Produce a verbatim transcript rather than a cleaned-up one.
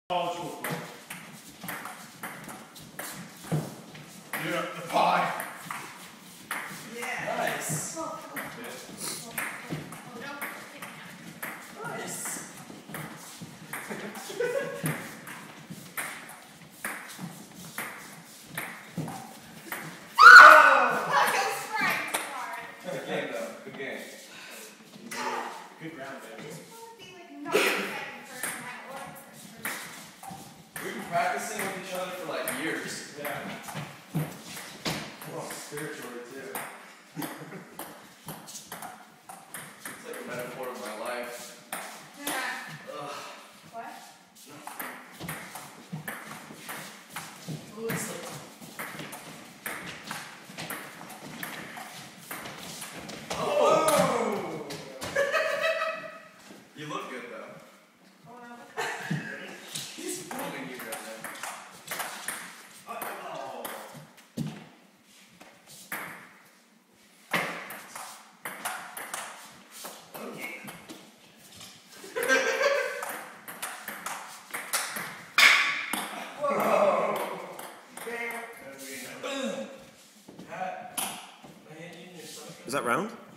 College football. Yeah, the pie. Yeah. Nice. Oh, Nice. Good game though. Good game. Good round, baby. We've been practicing with each other for like years. Yeah. Oh, spiritually too. It's like a metaphor of my life. Ugh. What? Oh, it's like... Oh! You look good though. He's filming you right now. Oh. Okay. Whoa! Pat, my hand in your stomach. Is that round?